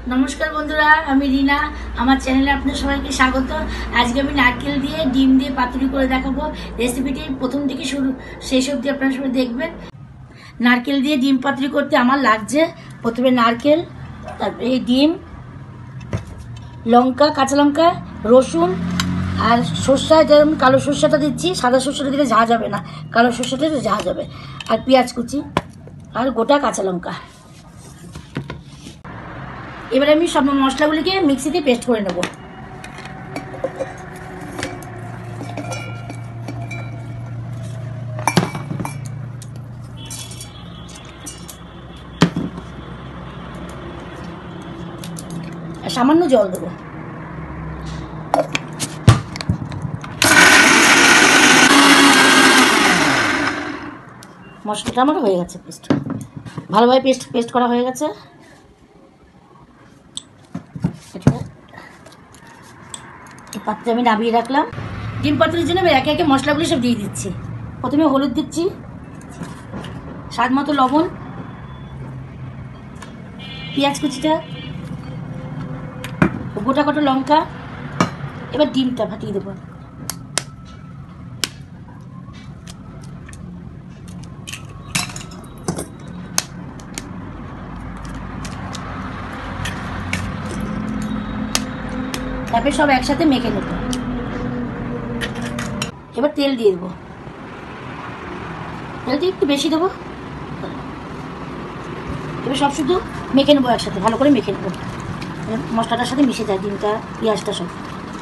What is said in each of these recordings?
নমস্কার বন্ধুরা, আমি রিনা। আমার চ্যানেলে আপনাদের সবাইকে স্বাগত। আজকে আমি নারকেল দিয়ে ডিম দিয়ে পাতুরি করে দেখাবো। রেসিপিটি প্রথম থেকে শুরু শেষ অবধি আপনারা সবাই দেখবেন। নারকেল দিয়ে ডিম পাতুরি করতে আমার লাগছে প্রথমে নারকেল, তারপরে এই ডিম, লঙ্কা, কাঁচা লঙ্কা, রসুন আর সর্ষা। যেমন কালো সর্ষাটা দিচ্ছি, সাদা সর্ষাটা দিলে ঝাঁজ হবে না, কালো সর্ষাটা ঝাঁজ হবে। আর পেঁয়াজ কুচি আর গোটা কাঁচা লঙ্কা। এবারে আমি সব মশলাগুলিকে মিক্সিতে পেস্ট করে নেব। আর সামান্য জল দেবো। মশলাটা আমার হয়ে গেছে পেস্ট, ভালোভাবে পেস্ট করা হয়ে গেছে। পাত্রে আমি নামিয়ে রাখলাম। ডিম পাতুরির জন্য আমি একে একে মশলাগুলি সব দিয়ে দিচ্ছি। প্রথমে হলুদ দিচ্ছি, স্বাদ মতো লবণ, পেঁয়াজ কুচিটা, গোটা গোটা লঙ্কা। এবার ডিমটা ফাটিয়ে দেবো। তারপরে সব একসাথে মেখে নেব। এবার তেল দিয়ে দেবো। তেলটা একটু বেশি দেবো। এবার সব শুধু মেখে নেবো একসাথে, ভালো করে মেখে নেবো, মশলাটার সাথে মিশে যায় ডিমটা, পেঁয়াজটা সব।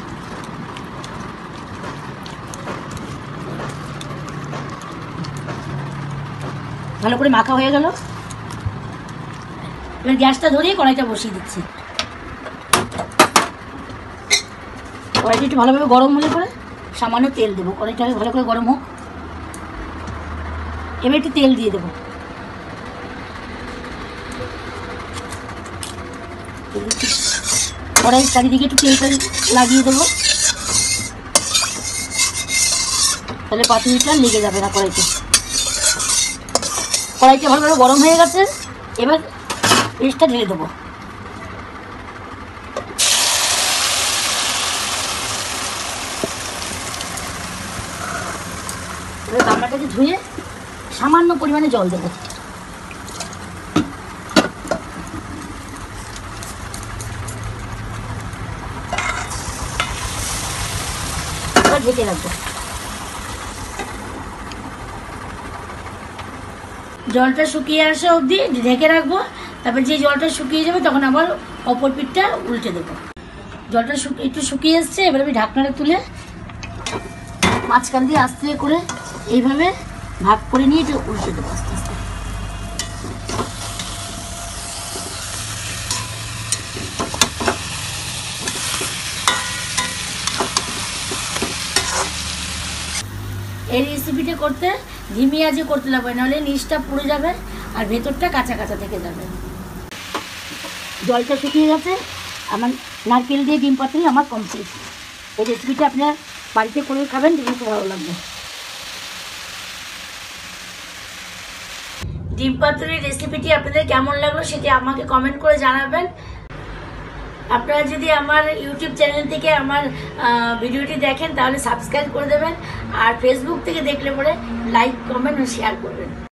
ভালো করে মাখা হয়ে গেল। এবার গ্যাসটা ধরিয়ে কড়াইটা বসিয়ে দিচ্ছি। কড়াইটা একটু ভালোভাবে গরম হলে পরে সামান্য তেল দেবো। কড়াইটা ভালো করে গরম হোক। এবার একটু তেল দিয়ে দেবো। কড়াই চারিদিকে একটু তেলটা লাগিয়ে দেবো, তাহলে পাতুরিটা লেগে যাবে না কড়াইতে। কড়াইটা ভালোভাবে গরম হয়ে গেছে। এবার পেস্টটা ঢেলে দেবো। এবার গামলাটাকে ধুয়ে সামান্য পরিমাণে জল দেবো। এবার ঢেকে রাখবো। জলটা শুকিয়ে আসা অবধি ঢেকে রাখবো। তারপর যে জলটা শুকিয়ে যাবে তখন আবার অপর পিঠটা উল্টে দেবো। জলটা একটু শুকিয়ে এসছে। এবার আমি ঢাকনাটা তুলে মাঝখান দিয়ে আস্তে করে এইভাবে ভাগ করে নিয়ে এটা উল্টে দেবো আস্তে আস্তে। এই রেসিপিটা করতে ধিমি আঁচে করতে লাগবে, নাহলে নিচটা পুড়ে যাবে আর ভেতরটা কাঁচা কাঁচা থেকে যাবে। জলটা শুকিয়ে গেছে। আমার নারকেল দিয়ে ডিম পাতুরি আমার কমপ্লিট। এই রেসিপিটা আপনার বাড়িতে করে খাবেন, দেখে খুব ভালো লাগবে। ডিম পাতুরির রেসিপিটি আপনাদের কেমন লাগলো সেটি আমাকে কমেন্ট করে জানাবেন। আপনারা যদি আমার ইউটিউব চ্যানেল থেকে আমার ভিডিওটি দেখেন তাহলে সাবস্ক্রাইব করে দেবেন, আর ফেসবুক থেকে দেখলে পরে লাইক, কমেন্ট ও শেয়ার করবেন।